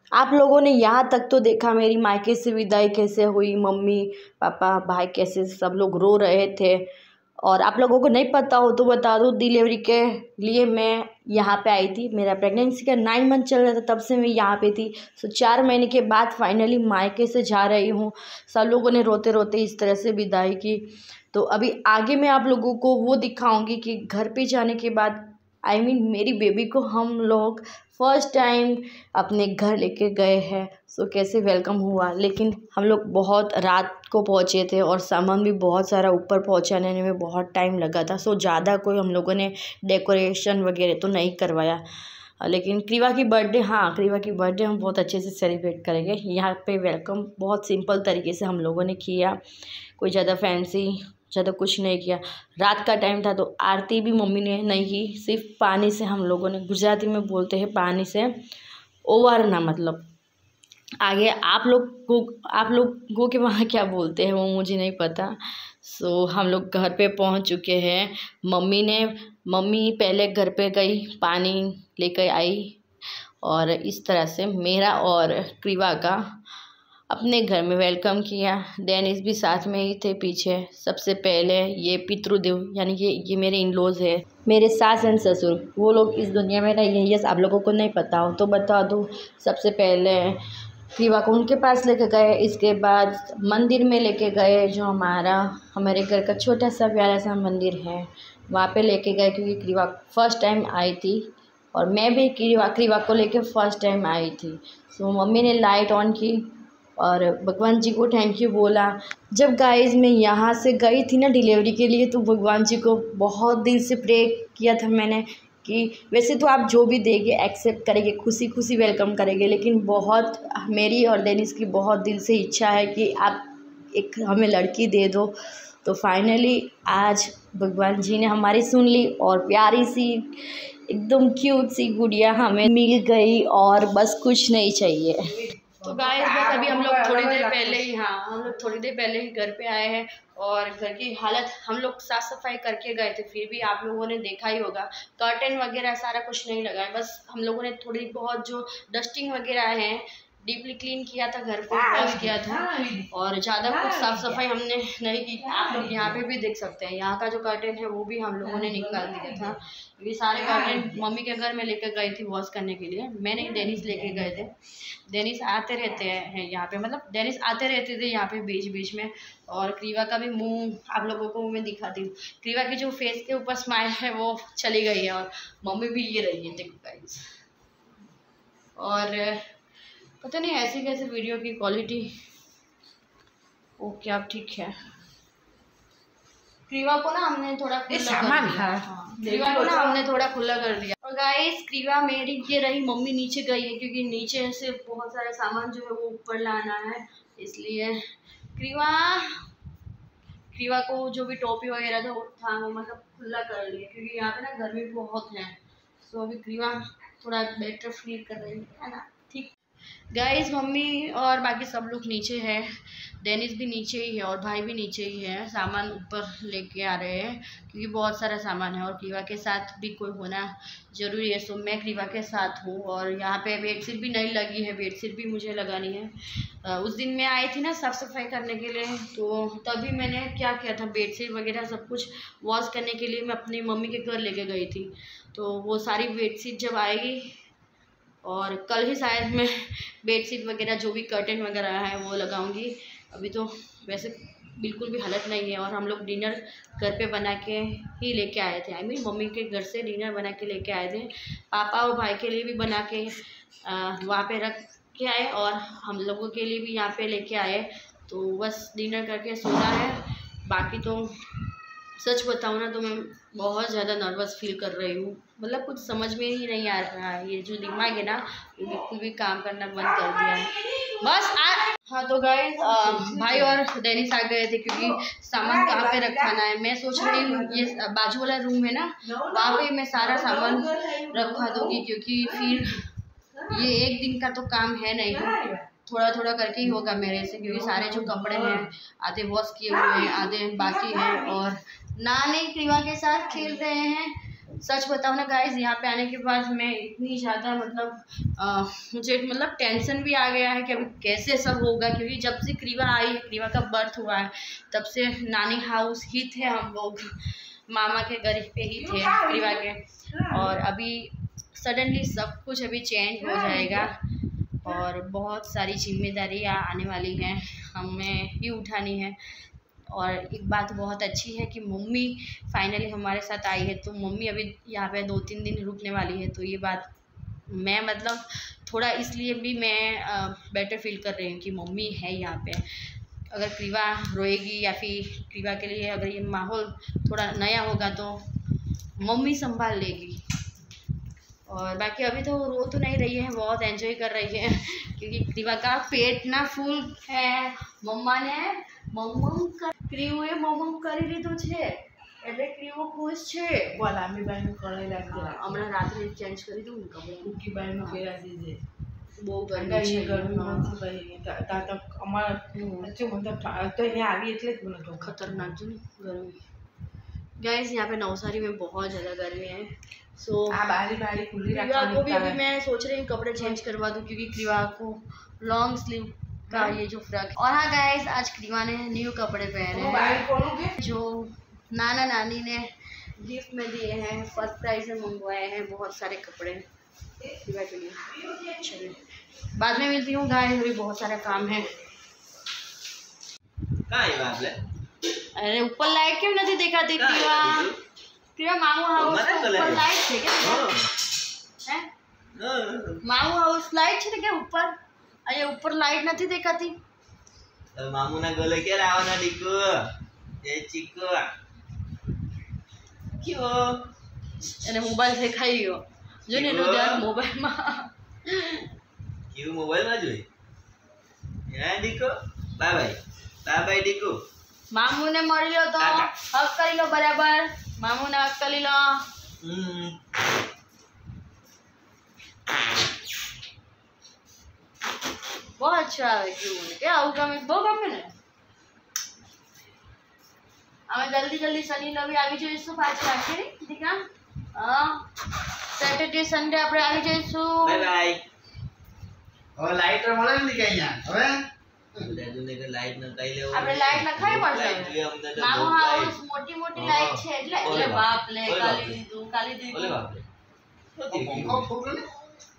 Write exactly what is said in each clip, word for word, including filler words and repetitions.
आप लोगों ने यहाँ तक तो देखा मेरी मायके से विदाई कैसे हुई, मम्मी पापा भाई कैसे सब लोग रो रहे थे। और आप लोगों को नहीं पता हो तो बता दूँ, डिलीवरी के लिए मैं यहाँ पे आई थी। मेरा प्रेगनेंसी का नाइन मंथ चल रहा था, तब से मैं यहाँ पे थी। सो चार महीने के बाद फाइनली मायके से जा रही हूँ। सब लोगों ने रोते रोते इस तरह से विदाई की। तो अभी आगे मैं आप लोगों को वो दिखाऊंगी कि घर पे जाने के बाद आई I मीन mean, मेरी बेबी को हम लोग फर्स्ट टाइम अपने घर लेके गए हैं। सो कैसे वेलकम हुआ, लेकिन हम लोग बहुत रात को पहुँचे थे और सामान भी बहुत सारा ऊपर पहुँचाने में बहुत टाइम लगा था। सो ज़्यादा कोई हम लोगों ने डेकोरेशन वगैरह तो नहीं करवाया। लेकिन क्रीवा की बर्थडे, हाँ क्रीवा की बर्थडे हम बहुत अच्छे से सेलिब्रेट करेंगे। यहाँ पे वेलकम बहुत सिंपल तरीके से हम लोगों ने किया, कोई ज़्यादा फैंसी ज़्यादा कुछ नहीं किया। रात का टाइम था तो आरती भी मम्मी ने नहीं की, सिर्फ पानी से हम लोगों ने, गुजराती में बोलते हैं पानी से ओवारना, मतलब आगे आप लोग को आप लोगों के वहाँ क्या बोलते हैं वो मुझे नहीं पता। सो हम लोग घर पे पहुँच चुके हैं। मम्मी ने मम्मी पहले घर पे गई, पानी लेकर आई और इस तरह से मेरा और क्रीवा का अपने घर में वेलकम किया। डेनिस भी साथ में ही थे पीछे। सबसे पहले ये पितृदेव यानी कि ये मेरे इन लॉज है, मेरे सास एंड ससुर, वो लोग इस दुनिया में नहीं है। ये आप लोगों को नहीं पता हो तो बता दूँ। सबसे पहले क्रीवा को उनके पास लेके गए, इसके बाद मंदिर में लेके गए, जो हमारा हमारे घर का छोटा सा प्यारा सा मंदिर है, वहाँ पे लेके गए क्योंकि क्रीवा फर्स्ट टाइम आई थी और मैं भी क्रीवा क्रीवा को लेके फर्स्ट टाइम आई थी। सो मम्मी ने लाइट ऑन की और भगवान जी को थैंक यू बोला। जब गाइस मैं यहाँ से गई थी ना डिलीवरी के लिए, तो भगवान जी को बहुत दिल से प्रे किया था मैंने कि वैसे तो आप जो भी देंगे एक्सेप्ट करेंगे, खुशी खुशी वेलकम करेंगे, लेकिन बहुत मेरी और डेनिस की बहुत दिल से इच्छा है कि आप एक हमें लड़की दे दो। तो फाइनली आज भगवान जी ने हमारी सुन ली और प्यारी सी एकदम क्यूट सी गुड़िया हमें मिल गई और बस कुछ नहीं चाहिए। तो गाइस बस अभी हम लोग थोड़ी देर पहले ही हाँ हम लोग थोड़ी देर पहले ही घर पे आए हैं और घर की हालत हम लोग साफ़ सफाई करके गए थे, फिर भी आप लोगों ने देखा ही होगा कर्टन वगैरह सारा कुछ नहीं लगा है। बस हम लोगों ने थोड़ी बहुत जो डस्टिंग वगैरह है डीपली क्लीन किया था, घर को वॉश किया था और ज़्यादा कुछ साफ़ सफाई हमने नहीं की। आप लोग यहाँ पे भी देख सकते हैं, यहाँ का जो कर्टन है वो भी हम लोगों ने निकाल दिया था। ये सारे कर्टन मम्मी के घर में लेकर गई थी वॉश करने के लिए, मैंने डेनिस लेके गए थे। डेनिस आते रहते हैं यहाँ पे, मतलब डेनिस आते रहते थे यहाँ पे बीच बीच में। और क्रीवा का भी मुंह आप लोगों को मैं दिखाती हूँ। क्रीवा की जो फेस के ऊपर स्माइल है वो चली गई है और मम्मी भी ये रही है, देखो गाइस। और पता नहीं ऐसी कैसे वीडियो की क्वालिटी, ओके अब ठीक है। क्रीवा को ना हमने थोड़ा खुला कर दिया, हाँ क्रीवा को ना हमने थोड़ा खुला कर दिया। और गाइस क्रीवा मेरी ये रही, मम्मी नीचे गई है क्योंकि नीचे से बहुत सारा सामान जो है वो ऊपर लाना है, इसलिए क्रीवा क्रीवा को जो भी टोपी वगैरह था वो था वो मतलब खुला कर लिया क्योंकि यहाँ पे ना गर्मी बहुत है। सो अभी क्रीवा थोड़ा बेटर फील कर रही है ना, ठीक। गाइस मम्मी और बाकी सब लोग नीचे है, डेनिस भी नीचे ही है और भाई भी नीचे ही है, सामान ऊपर लेके आ रहे हैं क्योंकि बहुत सारा सामान है और क्रीवा के साथ भी कोई होना ज़रूरी है। सो मैं क्रीवा के साथ हूँ और यहाँ पे बेडशीट भी नहीं लगी है, बेडशीट भी मुझे लगानी है। उस दिन मैं आई थी ना साफ़ सफाई करने के लिए, तो तभी मैंने क्या किया था, बेडशीट वगैरह सब कुछ वॉश करने के लिए मैं अपनी मम्मी के घर लेके गई थी। तो वो सारी बेडशीट जब आएगी और कल ही शायद मैं बेडशीट वगैरह जो भी कर्टन वगैरह है वो लगाऊंगी। अभी तो वैसे बिल्कुल भी हालत नहीं है और हम लोग डिनर घर पे बना के ही लेके आए थे, आई मीन मम्मी के घर से डिनर बना के लेके आए थे। पापा और भाई के लिए भी बना के वहाँ पे रख के आए और हम लोगों के लिए भी यहाँ पे लेके आए। तो बस डिनर करके सोना है। बाकी तो सच बताऊँ ना तो मैं बहुत ज़्यादा नर्वस फील कर रही हूँ, मतलब कुछ समझ में ही नहीं आ रहा है। ये जो दिमाग है ना ये बिल्कुल भी काम करना बंद कर दिया है बस आ हाँ तो गाइस भाई और डेनिस आ गए थे क्योंकि सामान कहाँ पे रखाना है। मैं सोच रही हूँ ये बाजू वाला रूम है ना, वहाँ पे मैं सारा सामान रखवा दूँगी क्योंकि फिर ये एक दिन का तो काम है नहीं, थोड़ा थोड़ा करके ही होगा मेरे से, क्योंकि सारे जो कपड़े हैं आधे वॉश किए हुए हैं आधे बाकी हैं और नानी क्रीवा के साथ खेल रहे हैं। सच बताऊँ ना गाइस, यहाँ पे आने के बाद मैं इतनी ज़्यादा मतलब आ, मुझे मतलब टेंशन भी आ गया है कि अभी कैसे सब होगा, क्योंकि जब से क्रीवा आई है, क्रीवा का बर्थ हुआ है, तब से नानी हाउस ही थे हम लोग, मामा के घर पे ही थे क्रीवा के। और अभी सडनली सब कुछ अभी चेंज हो जाएगा और बहुत सारी जिम्मेदारियाँ आने वाली हैं, हमें ही उठानी है। और एक बात बहुत अच्छी है कि मम्मी फाइनली हमारे साथ आई है, तो मम्मी अभी यहाँ पे दो तीन दिन रुकने वाली है। तो ये बात मैं मतलब थोड़ा इसलिए भी मैं बेटर फील कर रही हूँ कि मम्मी है यहाँ पे। अगर क्रीवा रोएगी या फिर क्रीवा के लिए अगर ये माहौल थोड़ा नया होगा तो मम्मी संभाल लेगी। और बाकी अभी तो रो तो नहीं रही है, बहुत एंजॉय कर रही है, क्योंकि क्रीवा का पेट ना फूल है। मम्मा ने मम्मम कर क्रीवे मम्मम કરી લીધું છે એટલે ક્રીવો ખુશ છે। બોલા મી બાઈ નું કળાઈ લાગી હમણાં રાત્રે ચેન્જ કરી દઉં ને કપડાં, કુકી બાઈ નું પહેરા દીજે બહુ ગરમી છે, ગરમી નથી ભાઈ તા તો અમાર अच्छे मतलब तो यहाँ આવી એટલે જ મને खतरनाक जो गर्मी। गाइस यहाँ पे नवसारी में बहुत ज़्यादा गर्मी है। सो आ बारी बारी खुली क्रीवा को भी अभी मैं सोच रही हूँ कपड़े चेंज करवा दूँ, क्योंकि क्रीवा को लॉन्ग स्लीव का ये जो फ्रॉक। और हाँ गाइस, आज क्रीवा ने न्यू कपड़े पहने हैं जो नाना नानी ने गिफ्ट में दिए हैं, फर्स्ट प्राइज में मंगवाए हैं बहुत सारे कपड़े क्रीवा के लिए। चलिए बाद में मिलती हूँ गाइस, अभी बहुत सारा काम है। अरे ऊपर लाइट क्यों नहीं दिखाती क्रीवा? क्रीवा मामू हाउस ऊपर लाइट है क्या? हैं? मामू हाउस लाइट है क्या ऊपर? अरे ऊपर लाइट नहीं दिखाती। मामू ना गले क्या रावना डिको ये चिको क्यों? अरे मोबाइल से खाई हो जो ने नो यार मोबाइल में क्यों मोबाइल में जोई यार डिको बाय बाय बाय बाय डिको। मामू ने मरी लो तो हक कर लो बराबर, मामू ने हक कर लो। बहुत अच्छा है क्यों क्या होगा मैं दो काम में हमें जल्दी जल्दी शनि रवि આવી જઈશું પાછા રાખે ઠીક છે। હા સેટરડે સન્ડે આપણે આવી જઈશું। Bye bye. હવે લાઈટ મળે ને કે અહીંયા હવે દાદુને કે લાઈટ ન કઈ લેવો આપણે લાઈટ નખાઈ પડશે। મામુ હાઉસ મોટી મોટી લાઈટ છે એટલે એટલે બાપ લે કાલી દીધું કાલી દીધું ઓલે બાપ લે પંખો ફૂટો ને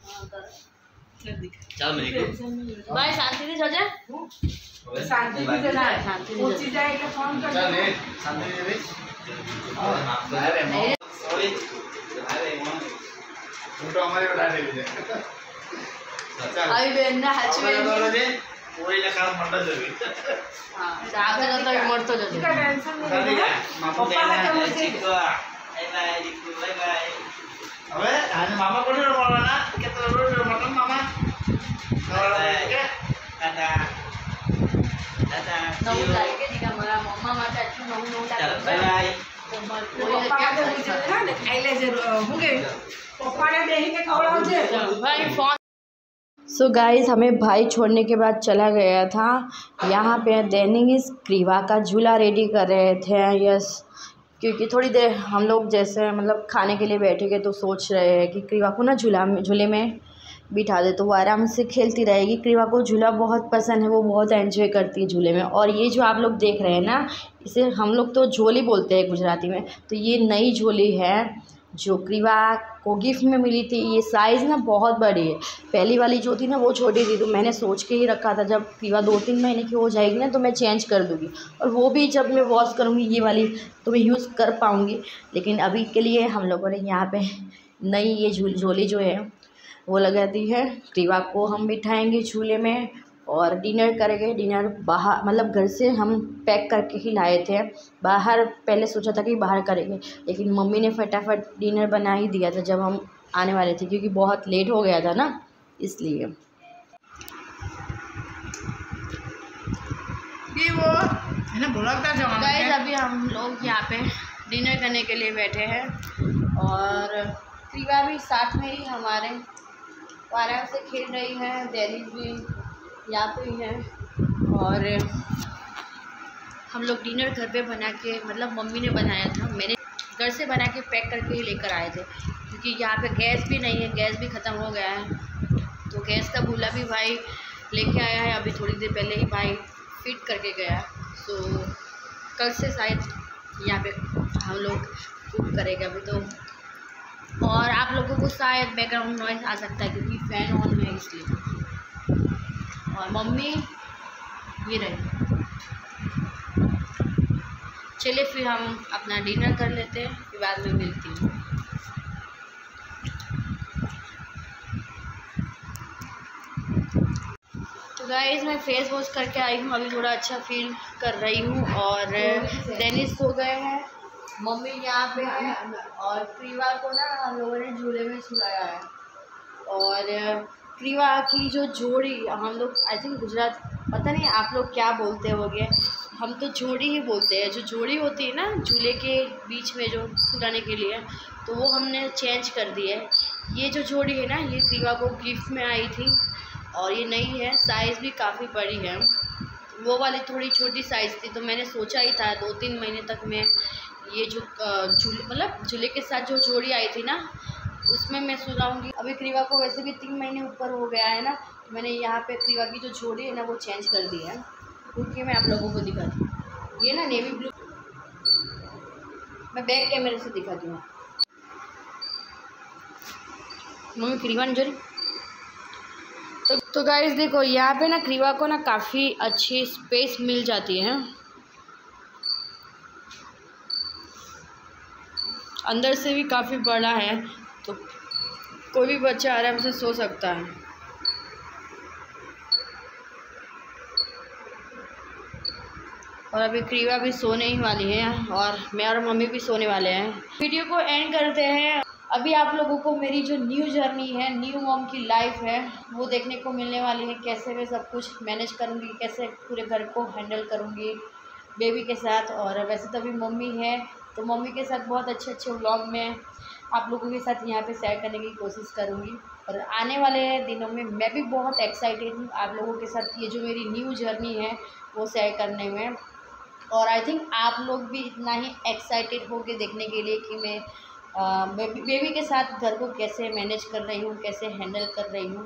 ચાલ મને કે ભાઈ શાંતિથી જજે। શાંતિ થી જરા શાંતિ પહોંચી જાય એટલે ફોન કરજો। ચાલ ને શાંતિ દેવી અરે સોરી અરે હું તો અમારે લાડે લીધે ચાલ આવી બેન ના હાચવે બોલોજે કોઈ ને કામ મંડ જવી હા આગળ જતો મળતો જજો। ટેન્શન સાથી જા માપો પપ્પા દેના चिको बाय बाय डिको बाय बाय। હવે આને મામા કોને મળવાના કે તો રોજ મટન મામા કે टाटा टाटा નવું તારીખે દીકા મારા મમ્મા માટે આટલું નવું નવું चल बाय बाय। પપ્પા આગળ પૂછે ને ખાઈ લેજે હું કે પપ્પાને બેહીને ખવડાવજે। भाई फोन। सो गाइस हमें भाई छोड़ने के बाद चला गया था। यहाँ पे डेनिस क्रीवा का झूला रेडी कर रहे थे। यस, क्योंकि थोड़ी देर हम लोग जैसे मतलब खाने के लिए बैठेंगे तो सोच रहे हैं कि क्रीवा को ना झूला में झूले में बिठा दे तो वो आराम से खेलती रहेगी। क्रीवा को झूला बहुत पसंद है, वो बहुत एंजॉय करती है झूले में। और ये जो आप लोग देख रहे हैं ना, इसे हम लोग तो झोली बोलते हैं गुजराती में। तो ये नई झोली है जो क्रीवा को गिफ्ट में मिली थी। ये साइज़ ना बहुत बड़ी है, पहली वाली जो थी ना वो छोटी थी। तो मैंने सोच के ही रखा था जब क्रीवा दो तीन महीने की हो जाएगी ना तो मैं चेंज कर दूँगी, और वो भी जब मैं वॉश करूँगी ये वाली तो मैं यूज़ कर पाऊँगी। लेकिन अभी के लिए हम लोगों ने यहाँ पे नई ये झूल झोली जो है वो लगा दी है। क्रीवा को हम बिठाएंगे झूले में और डिनर करेंगे। डिनर बाहर मतलब घर से हम पैक करके ही लाए थे, बाहर पहले सोचा था कि बाहर करेंगे, लेकिन मम्मी ने फटाफट डिनर बना ही दिया था जब हम आने वाले थे, क्योंकि बहुत लेट हो गया था ना इसलिए। ये वो है ना बोलता जमाना गाइस अभी हम लोग यहाँ पे डिनर करने के लिए बैठे हैं और क्रीवा भी साथ में ही हमारे आराम से खेल रही है। डेनिस भी यहाँ पे ही है और हम लोग डिनर घर पे बना के मतलब मम्मी ने बनाया था। मैंने घर से बना के पैक करके ही लेकर आए थे, क्योंकि यहाँ पे गैस भी नहीं है, गैस भी ख़त्म हो गया है। तो गैस का बूला भी भाई लेके आया है, अभी थोड़ी देर पहले ही भाई फिट करके गया। तो कल से शायद यहाँ पे हम लोग कुक करेंगे अभी तो। और आप लोगों को शायद बैकग्राउंड नॉइज़ आ सकता है क्योंकि फ़ैन ऑन है इसलिए। और मम्मी ये रही। चलिए फिर हम अपना डिनर कर लेते हैं, फिर बाद में मिलती हूँ। तो गाइस मैं फेस वॉश करके आई हूँ, अभी थोड़ा अच्छा फील कर रही हूँ। और डेनिस सो गए हैं, मम्मी यहाँ पे है, और क्रीवा को ना हम लोगों ने झूले में सुलाया है। और क्रीवा की जो जोड़ी, हम लोग आई थिंक गुजरात, पता नहीं आप लोग क्या बोलते होंगे, हम तो जोड़ी ही बोलते हैं। जो जोड़ी होती है ना झूले के बीच में जो सुलाने के लिए, तो वो हमने चेंज कर दी है। ये जो जोड़ी है ना, ये क्रीवा को गिफ्ट में आई थी और ये नई है, साइज़ भी काफ़ी बड़ी है। वो वाली थोड़ी छोटी साइज़ थी, तो मैंने सोचा ही था दो तीन महीने तक मैं ये जो झूले मतलब झूले के साथ जो जोड़ी आई थी ना, उसमें मैं सुलाऊंगी। अभी क्रीवा को वैसे भी तीन महीने ऊपर हो गया है ना, तो मैंने यहाँ पे क्रीवा की जो जोड़ी है ना वो चेंज कर दी है। क्योंकि मैं आप लोगों को दिखाती हूँ, ये ना नेवी ब्लू, मैं बैक कैमरे से दिखाती हूँ। मम्मी क्रीवा ने जोड़ी तो तो गाइस देखो, यहाँ पे ना क्रीवा को ना काफ़ी अच्छी स्पेस मिल जाती है, अंदर से भी काफ़ी बड़ा है, तो कोई भी बच्चा आराम से सो सकता है। और अभी क्रीवा भी सोने ही वाली है और मैं और मम्मी भी सोने वाले हैं। वीडियो को एंड करते हैं। अभी आप लोगों को मेरी जो न्यू जर्नी है, न्यू मॉम की लाइफ है, वो देखने को मिलने वाली है। कैसे मैं सब कुछ मैनेज करूँगी, कैसे पूरे घर को हैंडल करूँगी बेबी के साथ। और वैसे तो अभी मम्मी है, तो मम्मी के साथ बहुत अच्छे अच्छे व्लॉग में आप लोगों के साथ यहाँ पे शेयर करने की कोशिश करूँगी। और आने वाले दिनों में मैं भी बहुत एक्साइटेड हूँ आप लोगों के साथ ये जो मेरी न्यू जर्नी है वो शेयर करने में। और आई थिंक आप लोग भी इतना ही एक्साइटेड होके देखने के लिए कि मैं आ, बेबी, बेबी के साथ घर को कैसे मैनेज कर रही हूँ, कैसे हैंडल कर रही हूँ।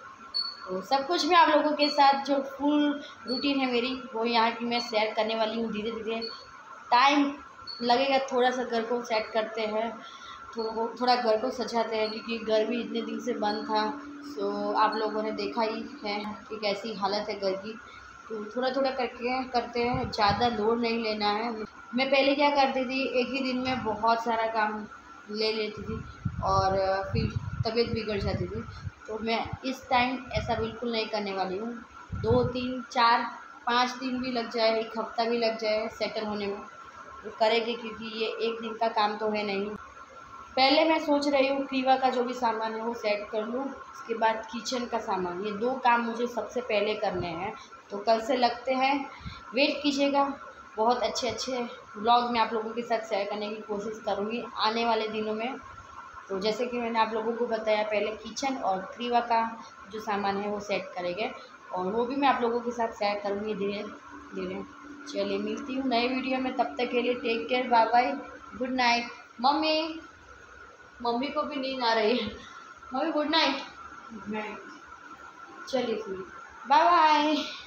तो सब कुछ मैं आप लोगों के साथ जो फुल रूटीन है मेरी, वो यहाँ की मैं शेयर करने वाली हूँ। धीरे धीरे टाइम लगेगा, थोड़ा सा घर को सेट करते हैं, तो थोड़ा घर को सजाते हैं, क्योंकि घर भी इतने दिन से बंद था। सो आप लोगों ने देखा ही है कि कैसी हालत है घर की। तो थोड़ा थोड़ा करके करते हैं, ज़्यादा लोड नहीं लेना है। मैं पहले क्या करती थी, एक ही दिन में बहुत सारा काम ले लेती थी और फिर तबीयत बिगड़ जाती थी। तो मैं इस टाइम ऐसा बिल्कुल नहीं करने वाली हूँ। दो तीन चार पाँच दिन भी लग जाए, एक हफ्ता भी लग जाए सेटल होने में, तो करेंगे, क्योंकि ये एक दिन का काम तो है नहीं। पहले मैं सोच रही हूँ क्रीवा का जो भी सामान है वो सेट कर लूँ, उसके बाद किचन का सामान, ये दो काम मुझे सबसे पहले करने हैं। तो कल से लगते हैं, वेट कीजिएगा, बहुत अच्छे अच्छे व्लॉग मैं आप लोगों के साथ शेयर करने की कोशिश करूँगी आने वाले दिनों में। तो जैसे कि मैंने आप लोगों को बताया, पहले किचन और क्रीवा का जो सामान है वो सेट करेंगे, और वो भी मैं आप लोगों के साथ शेयर करूँगी धीरे धीरे। चलिए मिलती हूँ नए वीडियो में, तब तक के लिए take care, bye bye, good night. Mummy mummy को भी नींद आ रही है, मम्मी गुड नाइट। नहीं। चलिए फिर बाय बाय।